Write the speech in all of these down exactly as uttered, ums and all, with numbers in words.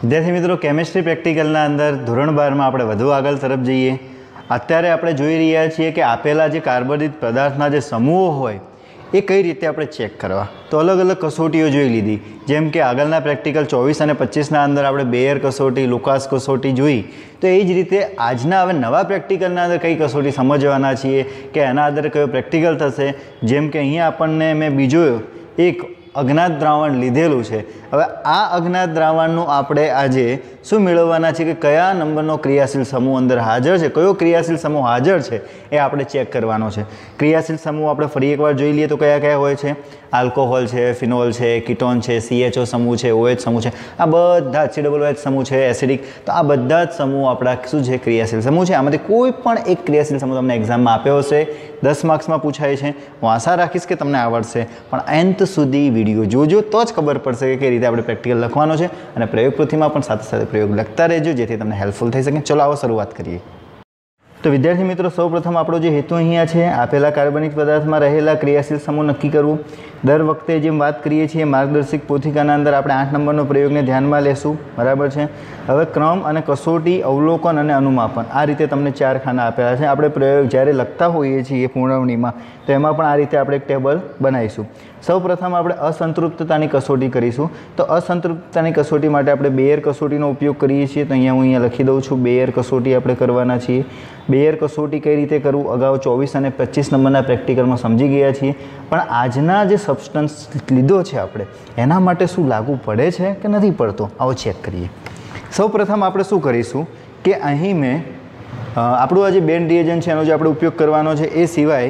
विद्यार्थी मित्रों केमिस्ट्री प्रेक्टिकलना अंदर धोरण बार में આપણે વધુ આગળ તરફ જઈએ। અત્યારે આપણે જોઈ રહ્યા છીએ કે આપેલા જે કાર્બનિક પદાર્થના જે સમૂહો હોય એ કઈ રીતે આપણે ચેક કરવા। તો અલગ અલગ કસોટીઓ જોઈ લીધી, જેમ કે આગળના પ્રેક્ટિકલ ચોવીસ અને પચીસના અંદર આપણે બેયર કસોટી, લુકાસ કસોટી જોઈ। તો એ જ રીતે આજના હવે નવા પ્રેક્ટિકલના અંદર કઈ કસોટી સમજવાના છીએ કે એના અંદર કયો પ્રેક્ટિકલ થશે। જેમ કે અહીંયા આપણને મેં બીજો એક અજ્ઞાત દ્રાવણ લીધેલું છે। હવે આ અજ્ઞાત દ્રાવણનું આપણે આજે શું મેળવવાના છે કે કયા નંબરનો ક્રિયાશીલ સમૂહ અંદર હાજર છે, કયો ક્રિયાશીલ સમૂહ હાજર છે એ આપણે ચેક કરવાનો છે। ક્રિયાશીલ સમૂહ આપણે ફરી એકવાર જોઈ લઈએ તો કયા કયા હોય છે। આલ્કોહોલ છે, ફિનોલ છે, કીટોન છે, સીએચઓ સમૂહ છે, ઓએચ સમૂહ છે, આ બધા સી ડબલ એચ સમૂહ છે, એસિડિક, તો આ બધા જ સમૂહ આપણા શું છે ક્રિયાશીલ સમૂહ છે। આમાંથી કોઈ પણ એક ક્રિયાશીલ સમૂહ તમને એક્ઝામમાં આપ્યો હશે, દસ માર્ક્સમાં પૂછાય છે। હું આશા રાખીશ કે તમને આવડશે, પણ અંત સુધી વિડીયો જોજો તો જ ખબર પડશે કે કઈ રીતે આપણે પ્રેક્ટિકલ લખવાનો છે, અને પ્રયોગ પોથીમાં પણ સાથે સાથે પ્રયોગ લખતા રહેજો જેથી તમને હેલ્પફુલ થઈ શકે। ચલો આવો શરૂઆત કરીએ। તો વિદ્યાર્થી મિત્રો સૌપ્રથમ આપણો જે હેતુ અહીંયા છે આપેલા કાર્બનિક પદાર્થમાં રહેલા ક્રિયાશીલ સમૂહ નક્કી કરવું। દર વખતે જેમ વાત કરીએ છીએ માર્ગદર્શક પોથિકાના અંદર આપણે આઠ નંબરનો પ્રયોગને ધ્યાનમાં લેશું, બરાબર છે। હવે ક્રમ અને કસોટી, અવલોકન અને અનુમાપન, આ રીતે તમને ચાર ખાના આપેલા છે। આપણે પ્રયોગ જ્યારે લખતા હોઈએ છીએ પૂર્ણવણીમાં તો એમાં પણ આ રીતે આપણે એક ટેબલ બનાવીશું। સૌપ્રથમ આપણે અસંતૃપ્તતાની કસોટી કરીશું। તો અસંતૃપ્તતાની કસોટી માટે આપણે બેયર કસોટીનો ઉપયોગ કરીએ છીએ। તો અહીંયા હું અહીંયા લખી દઉં છું, બેયર કસોટી આપણે કરવાના છીએ। બેયર કસોટી કઈ રીતે કરવું અગાઉ ચોવીસ અને પચીસ નંબરના પ્રેક્ટિકલમાં સમજી ગયા છીએ, પણ આજના જે સબસ્ટન્સ લીધો છે આપણે એના માટે શું લાગુ પડે છે કે નથી પડતો, આવો ચેક કરીએ। સૌપ્રથમ આપણે શું કરીશું કે અહીં મેં આપણું આ જે બેન્ડ રિએજન્ટ છે એનો જે આપણે ઉપયોગ કરવાનો છે એ સિવાય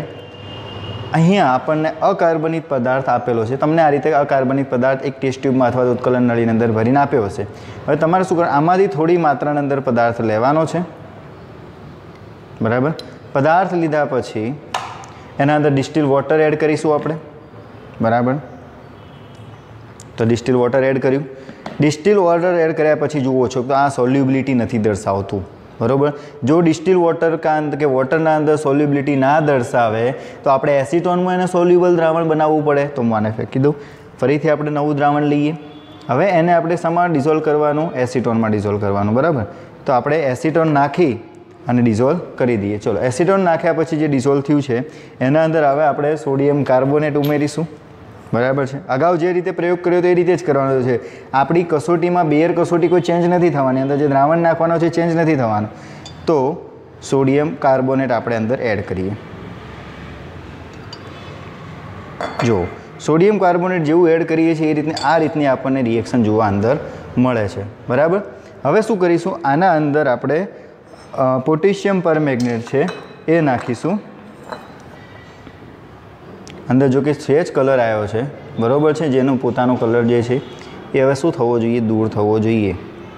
અહીંયા આપણને અકાર્બનિક પદાર્થ આપેલો છે। તમને આ રીતે અકાર્બનિક પદાર્થ એક ટેસ્ટ ટ્યુબમાં અથવા તો ઉત્કલન નળીની અંદર ભરીને આપ્યો હશે। હવે તમારે શું કરવાનું, આમાંથી થોડી માત્રાની અંદર પદાર્થ લેવાનો છે, બરાબર। પદાર્થ લીધા પછી એના અંદર ડિસ્ટિલ વોટર એડ કરીશું આપણે, બરાબર। તો ડિસ્ટિલ વોટર એડ કર્યું। ડિસ્ટિલ વોટર એડ કર્યા પછી જુઓ છો તો આ સોલ્યુબિલિટી નથી દર્શાવતું, બરાબર। જો ડિસ્ટિલ વોટર કા કે વોટરના અંદર સોલ્યુબિલિટી ના દર્શાવે તો આપણે એસિટોનમાં એને સોલ્યુબલ દ્રાવણ બનાવવું પડે। તો હું આને ફેંકી દઉં, ફરીથી આપણે નવું દ્રાવણ લઈએ। હવે એને આપણે શેમાં ડિઝોલ્વ કરવાનું, એસિટોનમાં ડિઝોલ્વ કરવાનું, બરાબર। તો આપણે એસિટોન નાખી અને ડિઝોલ્વ કરી દઈએ। ચલો એસિટોન નાખ્યા પછી જે ડિઝોલ્વ થયું છે એના અંદર હવે આપણે સોડિયમ કાર્બોનેટ ઉમેરીશું, બરાબર છે। અગાઉ જે રીતે પ્રયોગ કર્યો તો એ રીતે જ કરવાનો છે। આપણી કસોટીમાં બેયર કસોટી કોઈ ચેન્જ નથી થવાની, અંદર જે દ્રાવણ નાખવાનો છે ચેન્જ નથી થવાનું। તો સોડિયમ કાર્બોનેટ આપણે અંદર એડ કરીએ। જો સોડિયમ કાર્બોનેટ જેવું એડ કરીએ છીએ એ રીતની આ રીતની આપણને રિએક્શન જોવા અંદર મળે છે, બરાબર। હવે શું કરીશું, આના અંદર આપણે પોટેશિયમ પરમેંગનેટ છે એ નાખીશું અંદર। જો કે સહેજ કલર આવ્યો છે, બરાબર છે, જેનો પોતાનો કલર જે છે એ હવે શું થવો જોઈએ, દૂર થવો જોઈએ।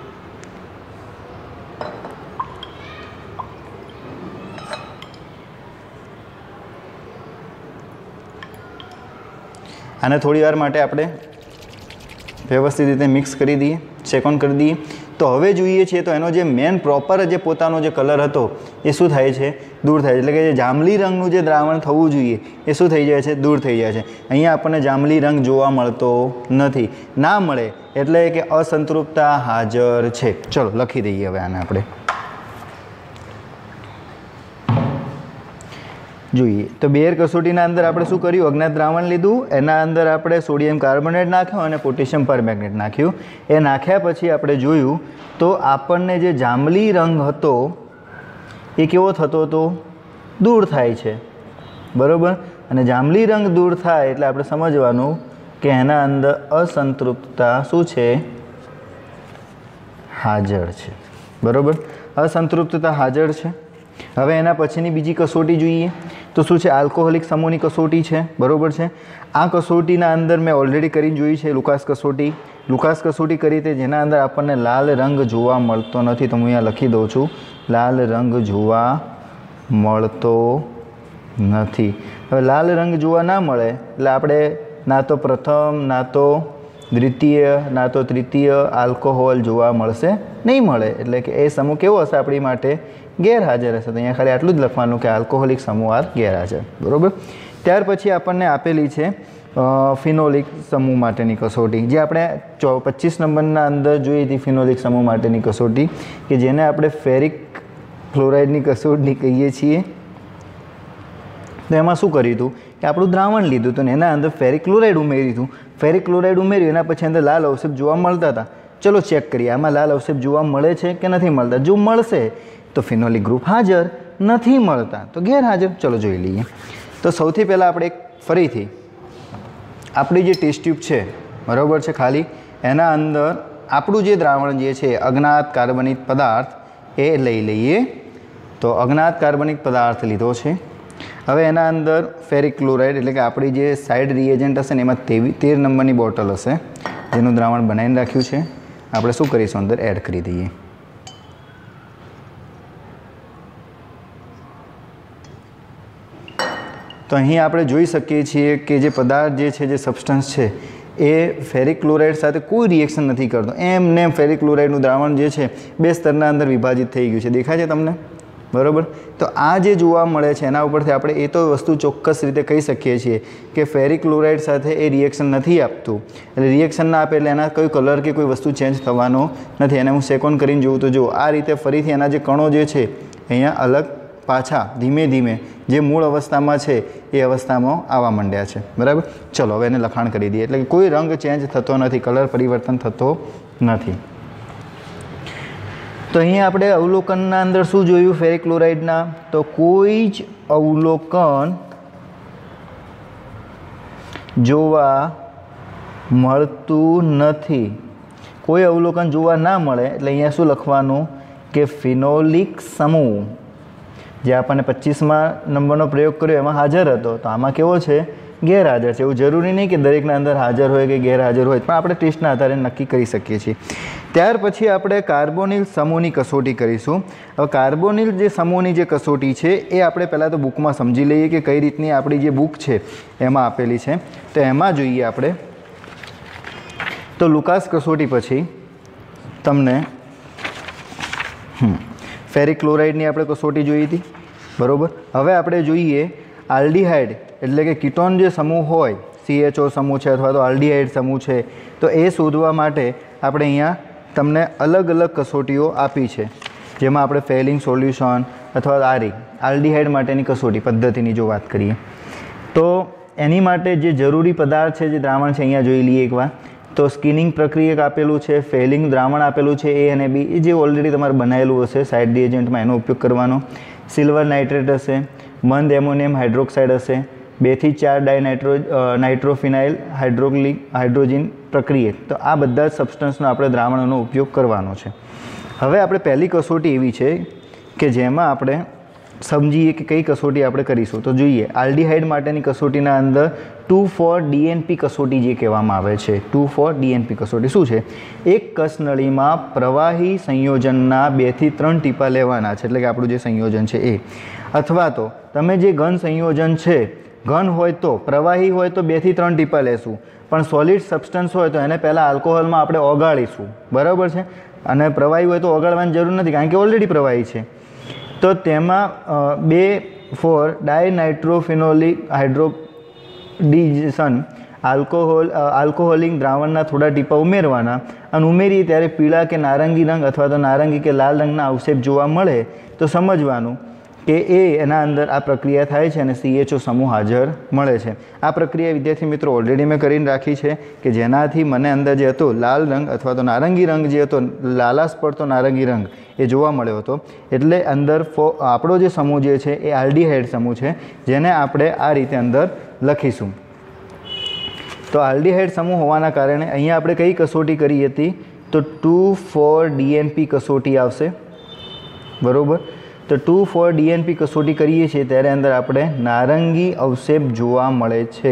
આને થોડી વાર માટે આપણે વ્યવસ્થિત રીતે મિક્સ કરી દઈએ, સેકોન્ડ કરી દઈએ। તો હવે જોઈએ છીએ તો એનો જે મેન પ્રોપર જે પોતાનો જે કલર હતો એ શું થાય છે, દૂર થાય છે। એટલે કે જે જાંબલી રંગનું જે દ્રાવણ થવું જોઈએ એ શું થઈ જાય છે, દૂર થઈ જાય છે। અહીંયા આપણને જાંબલી રંગ જોવા મળતો નથી, ના મળે એટલે કે અસંતૃપ્તતા હાજર છે। ચલો લખી દઈએ હવે આને આપણે જોઈએ। તો બેયર કસોટીના અંદર આપણે શું કર્યું, અજ્ઞાત દ્રાવણ લીધું, એના અંદર આપણે સોડિયમ કાર્બોનેટ નાખ્યો અને પોટેશિયમ પરમેંગનેટ નાખ્યું। એ નાખ્યા પછી આપણે જોયું તો આપણને જે જાંબલી રંગ હતો એ કેવો થતો હતો, દૂર થાય છે, બરાબર। અને જાંબલી રંગ દૂર થાય એટલે આપણે સમજવાનું કે એના અંદર અસંતૃપ્તતા શું છે, હાજર છે, બરાબર। અસંતૃપ્તતા હાજર છે। હવે એના પછીની બીજી કસોટી જોઈએ તો શું છે, આલ્કોહોલિક સમૂહની કસોટી છે, બરાબર છે। આ કસોટીના અંદર મેં ઓલરેડી કરી જોઈ છે લુકાસ કસોટી। લુકાસ કસોટી કરી તે જેના અંદર આપણને લાલ રંગ જોવા મળતો નથી, તો હું અહીંયા લખી દઉં છું, લાલ રંગ જોવા મળતો નથી। હવે લાલ રંગ જોવા ના મળે એટલે આપણે ના તો પ્રથમ, ના તો દ્વિતીય, ના તો તૃતીય આલ્કોહોલ જોવા મળશે નહીં મળે, એટલે કે એ સમૂહ કેવો હશે આપણી માટે, ગેરહાજર હશે। તો અહીંયા ખાલી આટલું જ લખવાનું કે આલ્કોહોલિક સમૂહ આર ગેરહાજર, બરાબર। ત્યાર પછી આપણને આપેલી છે ફિનોલિક સમૂહ માટેની કસોટી, જે આપણે ચો પચીસ નંબરના અંદર જોઈ હતી ફિનોલિક સમૂહ માટેની કસોટી, કે જેને આપણે ફેરિક ક્લોરાઇડની કસોટી કહીએ છીએ. તો એમાં શું કર્યું હતું કે આપણું દ્રાવણ લીધું હતું ને એના અંદર ફેરિક ક્લોરાઇડ ઉમેર્યું હતું. ફેરિક ક્લોરાઇડ ઉમેર્યું એના પછી અંદર લાલ અવશેપ જોવા મળતા હતા. ચલો ચેક કરીએ આમાં લાલ અવશેપ જોવા મળે છે કે નથી મળતા. જો મળશે તો ફિનોલિક ગ્રુપ હાજર, નથી મળતા તો ગેરહાજર. ચલો જોઈ લઈએ. તો સૌથી પહેલાં આપણે એક ફરીથી આપણી જે ટેસ્ટ ટ્યુબ છે બરાબર છે ખાલી, એના અંદર આપણું જે દ્રાવણ જે છે અજ્ઞાત કાર્બનિક પદાર્થ એ લઈ લઈએ. તો અજ્ઞાત કાર્બનિક પદાર્થ લીધો છે. હવે એના અંદર ફેરિક ક્લોરાઇડ એટલે કે આપણી જે સાઇડ રિએજન્ટ હશે ને એમાં તેવી તેર નંબરની બોટલ હશે જેનું દ્રાવણ બનાવીને રાખ્યું છે. આપણે શું કરીશું અંદર એડ કરી દઈએ. તો અહીં આપણે જોઈ શકીએ છીએ કે જે પદાર્થ જે છે જે સબસ્ટન્સ છે એ ફેરિક ક્લોરાઇડ સાથે કોઈ રિએક્શન નથી કરતો. એમ ને ફેરિક ક્લોરાઇડનું દ્રાવણ જે છે બે સ્તરના અંદર વિભાજિત થઈ ગયું છે. દેખાય છે તમને? બરાબર. તો આ જે જોવા મળે છે એના ઉપરથી આપણે એ તો વસ્તુ ચોક્કસ રીતે કહી શકીએ છીએ કે ફેરિક ક્લોરાઇડ સાથે એ રિએક્શન નથી આપતું. એટલે રિએક્શન ના આપે એટલે એના કોઈ કલર કે કોઈ વસ્તુ ચેન્જ થવાનો નથી. એને હું સેકોન્ડ કરીને જોઉં તો જો આ રીતે ફરીથી એના જે કણો જે છે અહીંયા અલગ પાછા ધીમે ધીમે જે મૂળ અવસ્થામાં છે એ અવસ્થામાં આવવા માંડ્યા છે. બરાબર. ચલો હવે એને લખાણ કરી દઈએ. એટલે કે કોઈ રંગ ચેન્જ થતો નથી, કલર પરિવર્તન થતો નથી. તો અહીંયા આપણે અવલોકનના અંદર શું જોયું ફેરિક ક્લોરાઇડના? તો કોઈ જ અવલોકન જોવા મળતું નથી. કોઈ અવલોકન જોવા ના મળે એટલે અહીંયા શું લખવાનું કે ફિનોલિક સમૂહ જે આપણને પચીસમાં નંબરનો પ્રયોગ કર્યો એમાં હાજર હતો, તો આમાં કેવો છે? ગેરહાજર છે. એવું જરૂરી નહીં કે દરેકના અંદર હાજર હોય કે ગેરહાજર હોય, પણ આપણે ટેસ્ટના આધારે નક્કી કરી શકીએ છીએ. ત્યાર પછી આપણે કાર્બોનિલ સમૂહની કસોટી કરીશું. હવે કાર્બોનિલ જે સમૂહની જે કસોટી છે એ આપણે પહેલાં તો બુકમાં સમજી લઈએ કે કઈ રીતની આપણી જે બુક છે એમાં આપેલી છે. તો એમાં જોઈએ આપણે તો લુકાસ કસોટી પછી તમને ફેરિક ક્લોરાઇડની આપણે કસોટી જોઈ હતી. બરાબર. હવે આપણે જોઈએ આલ્ડીહાઇડ એટલે કે કીટોન જે સમૂહ હોય, સી એચ ઓ સમૂહ છે અથવા તો આલ્ડીહાઇડ સમૂહ છે, તો એ શોધવા માટે આપણે અહીંયા તમને અલગ અલગ કસોટીઓ આપી છે. જેમાં આપણે ફેલિંગ સોલ્યુશન અથવા આરી આલ્ડીહાઇડ માટેની કસોટી પદ્ધતિની જો વાત કરીએ તો એની માટે જે જરૂરી પદાર્થ છે જે દ્રાવણ છે અહીંયા જોઈ લઈએ એકવાર. તો સ્કિનિંગ પ્રક્રિયક આપેલું છે, ફેલિંગ દ્રાવણ આપેલું છે એ અને બી, એ જે ઓલરેડી તમારે બનાવેલું હશે સાઇડ રિએજન્ટમાં એનો ઉપયોગ કરવાનો. સિલ્વર નાઇટ્રેટ હશે, મંદ એમોનિયમ હાઇડ્રોક્સાઇડ હશે, બેથી ચાર ડાયનાઇટ્રો નાઇટ્રોફિનાઇલ હાઇડ્રોક્લિક હાઇડ્રોજન પ્રક્રિયક. તો આ બધા જ સબસ્ટન્સનો આપણે દ્રાવણનો ઉપયોગ કરવાનો છે. હવે આપણે પહેલી કસોટી એવી છે કે જેમાં આપણે સમજીએ કે કઈ કસોટી આપણે કરીશું. તો જોઈએ આલ્ડીહાઇડ માટેની કસોટીના અંદર ટુ ફોર ડીએનપી કસોટી જે કહેવામાં આવે છે. ટુ ફોર ડીએનપી કસોટી શું છે? એક કસનળીમાં પ્રવાહી સંયોજનના બેથી ત્રણ ટીપા લેવાના છે, એટલે કે આપણું જે સંયોજન છે એ. અથવા તો તમે જે ઘન સંયોજન છે, ઘન હોય તો પ્રવાહી હોય તો બેથી ત્રણ ટીપા લેશું, પણ સોલિડ સબસ્ટન્સ હોય તો એને પહેલાં આલ્કોહોલમાં આપણે ઓગાળીશું. બરાબર છે. અને પ્રવાહી હોય તો ઓગાળવાની જરૂર નથી કારણ કે ઓલરેડી પ્રવાહી છે. તો તેમાં બે four dinitrophenolic hydrazine alcohol alcoholic દ્રાવણના થોડા ટીપા ઉમેરવાના અને ઉમેરીએ ત્યારે પીળા કે નારંગી રંગ અથવા તો નારંગી કે લાલ રંગના અવશેપ જોવા મળે તો સમજવાનું કે એ એના અંદર આ પ્રક્રિયા થાય છે અને સી એચ ઓ સમૂહ હાજર મળે છે. આ પ્રક્રિયા વિદ્યાર્થી મિત્રો ઓલરેડી મેં કરીને રાખી છે કે જેનાથી મને અંદર જે હતો લાલ રંગ અથવા તો નારંગી રંગ જે હતો, લાલાશ પડતો નારંગી રંગ એ જોવા મળ્યો હતો. એટલે અંદર ફો આપણો જે સમૂહ જે છે એ આલ્ડીહાઇડ સમૂહ છે, જેને આપણે આ રીતે અંદર લખીશું. તો આલ્ડીહાઇડ સમૂહ હોવાના કારણે અહીંયા આપણે કઈ કસોટી કરી હતી? તો ટુ ફોર ડીએનપી કસોટી આવશે. બરાબર. તો ટુ ફોર ડીએનપી કસોટી કરીએ છીએ ત્યારે અંદર આપણે નારંગી અવશેપ જોવા મળે છે.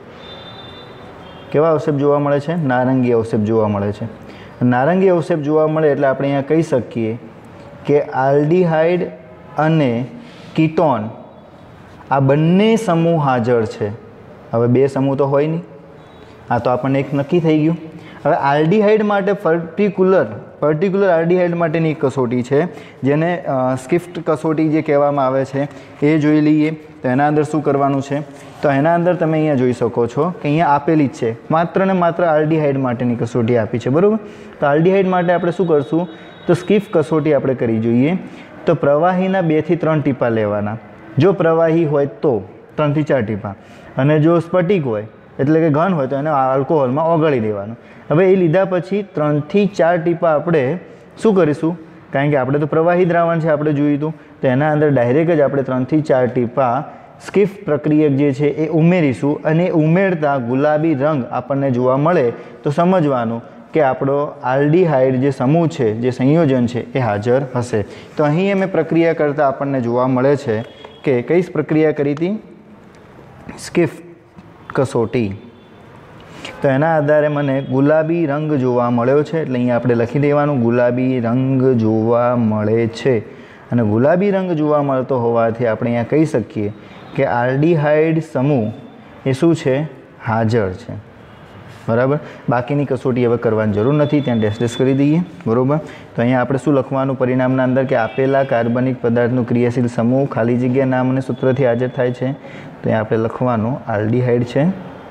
કેવા અવશેપ જોવા મળે છે? નારંગી અવશેપ જોવા મળે છે. નારંગી અવશેપ જોવા મળે એટલે આપણે અહીંયા કહી શકીએ કે આલ્ડીહાઇડ અને કીટોન આ બંને સમૂહ હાજર છે. હવે બે સમૂહ તો હોય નહીં, આ તો આપણને એક નક્કી થઈ ગયું. હવે આલ્ડીહાઇડ માટે પર્ટિક્યુલર પર્ટિક્યુલર આલ્ડીહાઇડ માટેની એક કસોટી છે જેને સ્કિફ્ટ કસોટી જે કહેવામાં આવે છે એ જોઈ લઈએ. તો એના અંદર શું કરવાનું છે, તો એના અંદર તમે અહીંયા જોઈ શકો છો કે અહીંયા આપેલી જ છે, માત્ર ને માત્ર આલ્ડીહાઇડ માટેની કસોટી આપી છે, બરાબર. તો આલ્ડીહાઇડ માટે આપણે શું કરશું, તો સ્કિફ્ટ કસોટી આપણે કરી જોઈએ. તો પ્રવાહીના બેથી ત્રણ ટીપા લેવાના, જો પ્રવાહી હોય તો ત્રણથી ચાર ટીપા, અને જો સ્ફટિક હોય એટલે કે ઘન હોય તો એને આલ્કોહોલમાં ઓગળી દેવાનું. હવે એ લીધા પછી ત્રણથી ચાર ટીપા આપણે શું કરીશું, કારણ કે આપણે તો પ્રવાહી દ્રાવણ છે આપણે જોયું હતું, તો એના અંદર ડાયરેક્ટ જ આપણે ત્રણથી ચાર ટીપા સ્કિફ્ટ પ્રક્રિયક જે છે એ ઉમેરીશું, અને ઉમેરતા ગુલાબી રંગ આપણને જોવા મળે તો સમજવાનું કે આપણો આલ્ડીહાઇડ જે સમૂહ છે, જે સંયોજન છે એ હાજર હશે. તો અહીં અમે પ્રક્રિયા કરતાં આપણને જોવા મળે છે કે કઈ પ્રક્રિયા કરી હતી, સ્કિફ્ટ કસોટી. તો એના આધારે મને ગુલાબી રંગ જોવા મળ્યો છે, એટલે અહીંયા આપણે લખી દેવાનું ગુલાબી રંગ જોવા મળે છે. અને ગુલાબી રંગ જોવા મળતો હોવાથી આપણે અહીંયા કહી શકીએ કે આલ્ડીહાઇડ સમૂહ એ શું છે, હાજર છે, બરાબર. બાકીની કસોટી હવે કરવાની જરૂર નથી, ત્યાં ડેશ ડેશ કરી દઈએ, બરાબર. તો અહીંયા આપણે શું લખવાનું પરિણામના અંદર, કે આપેલા કાર્બનિક પદાર્થનું ક્રિયાશીલ સમૂહ ખાલી જગ્યા નામ અને સૂત્રથી હાજર થાય છે. તો અહીંયા આપણે લખવાનું આલ્ડીહાઇડ છે,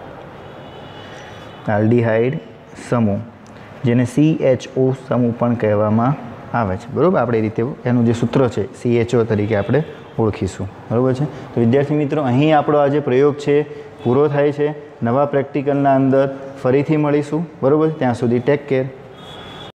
આલ્ડીહાઇડ સમૂહ, જેને સી એચ ઓ સમૂહ પણ કહેવામાં આવે છે, બરાબર. આપણે એ રીતે એનું જે સૂત્ર છે સી એચ ઓ તરીકે આપણે ઓળખીશું, બરાબર છે. તો વિદ્યાર્થી મિત્રો, અહીં આપણો આ જે પ્રયોગ છે પૂરો થાય છે. નવા પ્રેક્ટિકલના અંદર ફરીથી મળીશું, બરાબર. ત્યાં સુધી ટેક કેર.